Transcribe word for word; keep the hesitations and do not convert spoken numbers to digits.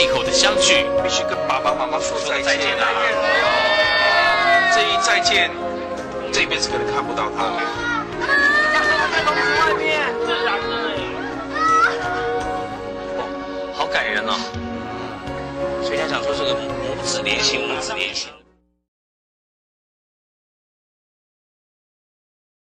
背后的相聚， 必须跟爸爸妈妈说再见啊！这一再见，这辈子可能看不到他了。 在笼子外面，自然的。 哦，好感人哦。所以他讲说这个母子连心，母子连心。